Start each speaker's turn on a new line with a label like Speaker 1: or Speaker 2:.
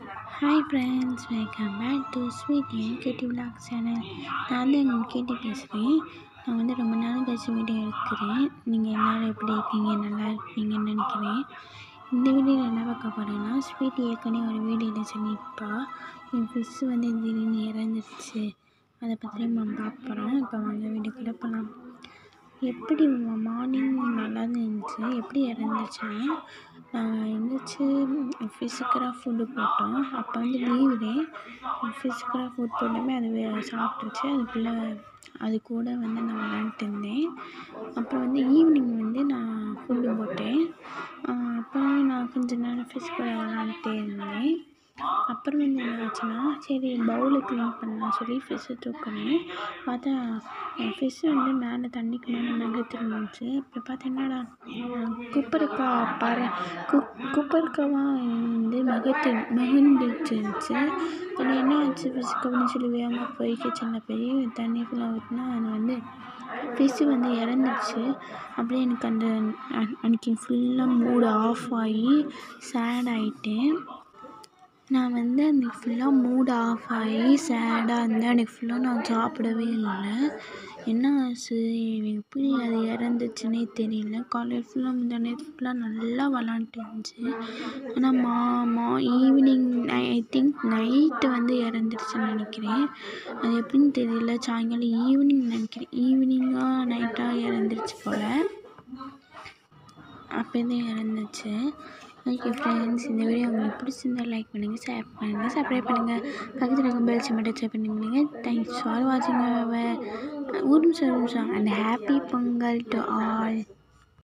Speaker 1: Hi friends, welcome back to sweet and Katie vlog channel. நான் தான் உங்கள் கேட்டி பேசுகிறேன். நான் ரொம்ப நாள் கழிச்சு வீடியோ எடுக்கிறேன். நீங்கள் எல்லோரும் எப்படி இருக்கீங்க? நல்லா இருப்பீங்கன்னு நினைக்கிறேன். இந்த வீடியோவில் என்ன பார்க்க போகிறேன்னா, ஸ்வீட் ஏற்கனவே ஒரு வீடியோவில் சொல்லியிருப்பா என் ஃபிஷ் திடீர்னு இறந்துருச்சு. அதை பற்றி நம்ம பார்க்க போகிறோம். இப்போ வாங்க வீடியோக்குள்ளே போகலாம். எப்படி மார்னிங் நல்லா தான் இருந்துச்சு. எப்படி இறந்துச்சுன்னா, நாங்கள் எழுந்திரிச்சி ஃபிஷ்ஷுக்கெல்லாம் ஃபுட்டு போட்டோம். அப்போ லீவு டே. ஃபிஷ்ஷுக்கெல்லாம் ஃபுட் போட்டோமே அது சாப்பிட்ருச்சு. அதுக்குள்ளே அது கூட நான் விளாண்டுட்டு இருந்தேன். அப்புறம் ஈவினிங் நான் ஃபுட்டு போட்டேன். அப்புறம் நான் கொஞ்சம் நேரம் ஃபிஷ் கூட விளாண்டுட்டே இருந்தேன். அப்புறம் என்ன ஆச்சுன்னா, சரி பவுலை க்ளீன் பண்ணலாம் சொல்லி ஃபிஷ்ஷை தூக்கினேன். பார்த்தா ஃபிஷ்ஷு மேலே தண்ணிக்கு மேலே நகர்த்திருந்துச்சு. அப்புறம் பார்த்தா என்னடா குப்பரக்கா குப்பரக்காவாக மகிழ்ந்துருந்துச்சு. அது என்ன ஆச்சு ஃபிஷ்ஷுக்கு அப்படின்னு சொல்லி வேகமாக போய் கிச்சனில் போய் தண்ணி ஃபுல்லாக ஊற்றினா அது ஃபிஷ்ஷு இறந்துருச்சு. அப்படியே எனக்கு அன்றைக்கி ஃபுல்லாக மூடு ஆஃப் ஆகி சேட் ஆகிட்டேன். நான் அன்றைக்கி ஃபுல்லாக மூடு ஆஃப் ஆகி சேடாக இருந்தேன். அன்றைக்கி ஃபுல்லாக நான் சாப்பிடவே இல்லை. என்ன ஆச்சு, எப்படி அது இறந்துச்சுன்னே தெரியல. காலையில் ஃபுல்லாக முந்தானேத்து ஃபுல்லாக நல்லா விளாண்டுட்டு இருந்துச்சு. ஆனால் ஈவினிங் ஐ திங்க் நைட்டு இறந்துருச்சுன்னு நினைக்கிறேன். அது எப்படின்னு தெரியல. சாயங்காலம் ஈவினிங் நினைக்கிறேன், ஈவினிங்காக நைட்டாக இறந்துருச்சு போல். அப்போ தான் இறந்துச்சு. ஓகே ஃப்ரெண்ட்ஸ், இந்த வீடியோ உங்களுக்கு பிடிச்சிருந்தால் லைக் பண்ணுங்கள், ஷேர் பண்ணுங்கள், சப்ஸ்கிரைப் பண்ணுங்கள், பக்கத்தில் இருக்க பெல் சிம்பட்டை ஷேர் பண்ணுங்க. தேங்க்ஸ் ஃபார் வாட்சிங். ஒரு நிமிஷம் and happy Pongal to all.